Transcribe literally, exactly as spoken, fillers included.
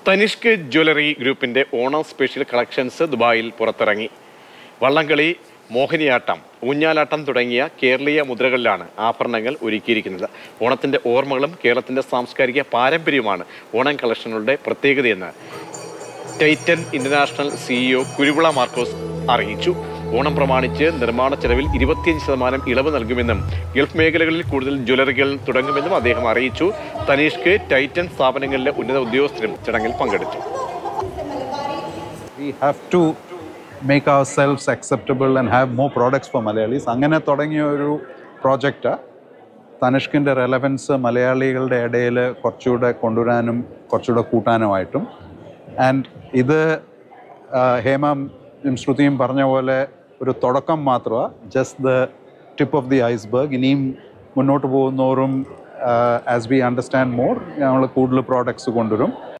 Tanishq jewellery ഗ്രൂപ്പിന്റെ Onam special collections ദുബായിൽ പുറത്തിറങ്ങി. വള്ളംകളി, മോഹിനിയാട്ടം, ഊഞ്ഞാലാട്ടം തുടങ്ങിയ കേരളീയ മുദ്രകളിലാണ് ആഭരണങ്ങൾ ഒരുക്കിയിരിക്കുന്നത്. ഓണത്തിന്റെ ഓർമ്മകളും കേരളത്തിന്റെ സാംസ്കാരിക പാരമ്പര്യവുമാണ് ഓണം കളക്ഷനുകളുടെ പ്രത്യേകതയെന്ന് Titan international CEO Kuruvilla Markose അറിയിച്ചു. ഓണം പ്രമാണിച്ച് നിർമ്മാണ ചെലവിൽ ഇരുപത്തിയഞ്ച് ശതമാനം ഇളവ് നൽകുമെന്നും ഗൾഫ് മേഖലകളിൽ കൂടുതൽ ജ്വല്ലറികൾ തുടങ്ങുമെന്നും അദ്ദേഹം അറിയിച്ചു. തനിഷ്ക്, ടൈറ്റൻ സ്ഥാപനങ്ങളിലെ ഉന്നത ഉദ്യോഗസ്ഥരും ചടങ്ങിൽ പങ്കെടുത്തു. We have to make ourselves acceptable and have more products for Malayalis. അങ്ങനെ തുടങ്ങിയ ഒരു പ്രോജക്റ്റ് തനിഷ്കിൻ്റെ റെലവൻസ് മലയാളികളുടെ ഇടയിൽ കുറച്ചുകൂടെ കൊണ്ടുവരാനും കുറച്ചുകൂടെ കൂട്ടാനുമായിട്ടും. ആൻഡ് ഇത് ഹേമം ശ്രുതിയും പറഞ്ഞ പോലെ ഒരു തുടക്കം മാത്രമാണ്, just the tip of the iceberg. ഇനിയും മുന്നോട്ട് പോകുന്നോറും ആസ് വി അണ്ടർസ്റ്റാൻഡ് മോർ ഞങ്ങൾ കൂടുതൽ പ്രോഡക്ട്സ് കൊണ്ടുവരും.